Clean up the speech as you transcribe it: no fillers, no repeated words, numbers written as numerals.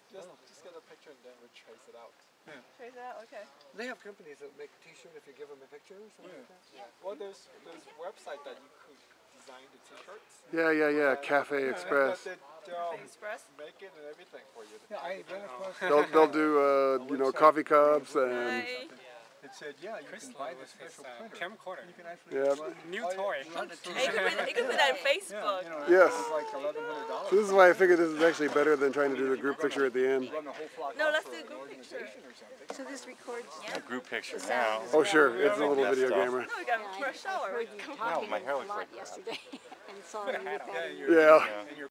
Just get a picture and then we trace it out. Yeah. Trace it out, okay. They have companies that make T-shirt if you give them a picture or something like that. Yeah. Well, there's website that you could design the T-shirts. Yeah. Cafe Express. Express? Make it and everything for you. Yeah, I ran across. They'll do coffee cups and Hi. It said, yeah, you can buy this special printer. Camcorder. You can actually run, New toy. Hey, you can put that on Facebook. Yes. It's like $1,100. So this is why I figured this is actually better than trying to do the group picture at the end. Run the whole flock No, off let's for do a an group picture. organization or something. So this records A group picture the now. sound as Oh well. sure, it's a little video camera. No, we got a shower. I heard you talking my hair a looks lot like that. yesterday and saw you with that. Yeah, in you're- your- Yeah. and you're